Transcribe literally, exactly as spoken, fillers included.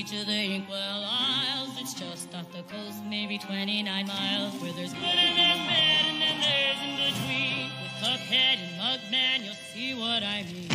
to the Inkwell Isles. It's just off the coast, maybe twenty-nine miles, where there's good and there's bad and then there's in between. With Cuphead and Mugman, you'll see what I mean.